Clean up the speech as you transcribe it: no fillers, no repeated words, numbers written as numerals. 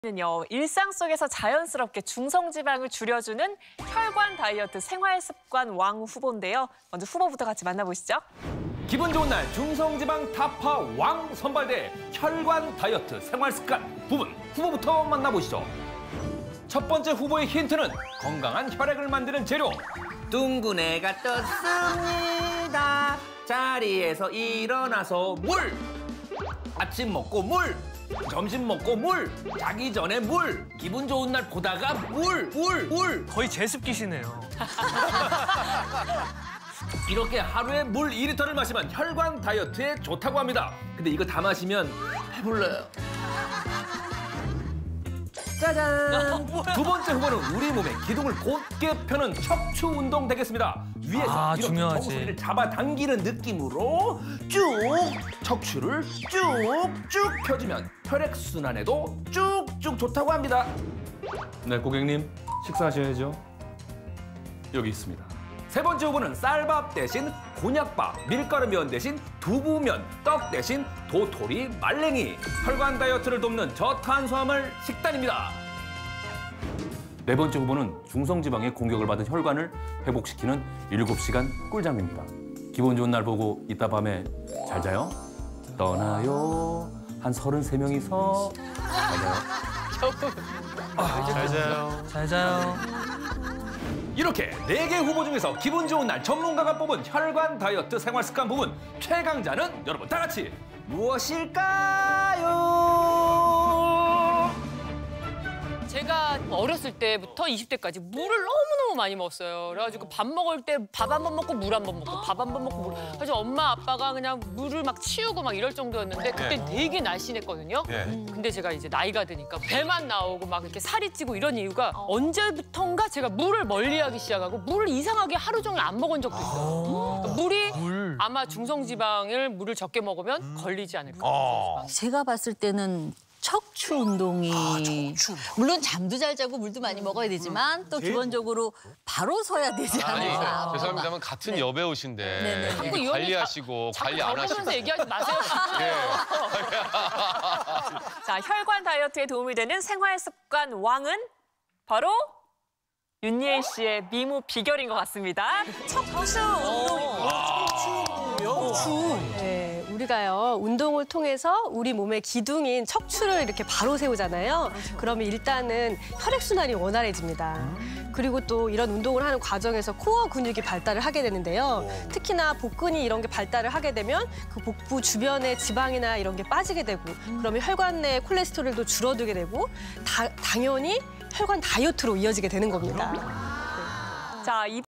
는요, 일상 속에서 자연스럽게 중성지방을 줄여주는 혈관 다이어트 생활습관 왕 후보인데요. 먼저 후보부터 같이 만나보시죠. 기분 좋은 날 중성지방 타파 왕 선발대 혈관 다이어트 생활습관 부분 후보부터 만나보시죠. 첫 번째 후보의 힌트는 건강한 혈액을 만드는 재료. 둥근애가 떴습니다. 자리에서 일어나서 물. 아침 먹고 물. 점심 먹고 물, 자기 전에 물, 기분 좋은 날 보다가 물. 거의 제습기시네요. 이렇게 하루에 물 2리터를 마시면 혈관 다이어트에 좋다고 합니다. 근데 이거 다 마시면 배불러요. 짜잔! 두 번째 후보는 우리 몸의 기둥을 곧게 펴는 척추 운동 되겠습니다. 위에서 이렇게 중요하지. 정수리를 잡아당기는 느낌으로 쭉 척추를 쭉쭉 펴주면 혈액순환에도 쭉쭉 좋다고 합니다. 네, 고객님 식사하셔야죠. 여기 있습니다. 세 번째 후보는 쌀밥 대신 곤약밥, 밀가루면 대신 두부면, 떡 대신 도토리 말랭이. 혈관 다이어트를 돕는 저탄수화물 식단입니다. 네 번째 후보는 중성지방의 공격을 받은 혈관을 회복시키는 7시간 꿀잠입니다. 기분 좋은 날 보고 이따 밤에 잘 자요? 떠나요. 한 33명이서 잘 자요. 잘 자요. 잘 자요. 이렇게 4개 후보 중에서 기분 좋은 날 전문가가 뽑은 혈관 다이어트 생활습관 부분 최강자는 여러분 다 같이 무엇일까요? 제가 어렸을 때부터 20대까지 물을 너무너무 많이 먹었어요. 그래가지고 밥 먹을 때 밥 한 번 먹고 물 한 번 먹고 밥 한 번 먹고 물. 그래서 엄마 아빠가 그냥 물을 막 치우고 막 이럴 정도였는데 그때 되게 날씬했거든요. 근데 제가 이제 나이가 드니까 배만 나오고 막 이렇게 살이 찌고 이런 이유가 언제부턴가 제가 물을 멀리하기 시작하고 물을 이상하게 하루 종일 안 먹은 적도 있어요. 물이 아마 중성지방을 물을 적게 먹으면 걸리지 않을까. 제가 봤을 때는 척추 운동이 물론 잠도 잘 자고 물도 많이 먹어야 되지만 또 기본적으로 바로 서야 되지 않을까. 아니, 죄송합니다만 같은 여배우신데 자꾸 이 언니 관리하시고 관리 안 하시고 하면서 얘기하지 마세요. 자, 혈관 다이어트에 도움이 되는 생활습관 왕은 바로 윤예일 씨의 미모 비결인 것 같습니다. 척추 운동입니다. 네, 우리가요 운동을 통해서 우리 몸의 기둥인 척추를 이렇게 바로 세우잖아요. 그러면 일단은 혈액순환이 원활해집니다. 그리고 또 이런 운동을 하는 과정에서 코어 근육이 발달을 하게 되는데요. 특히나 복근이 이런 게 발달을 하게 되면 그 복부 주변의 지방이나 이런 게 빠지게 되고 그러면 혈관 내 콜레스테롤도 줄어들게 되고 당연히 혈관 다이어트로 이어지게 되는 겁니다. 자,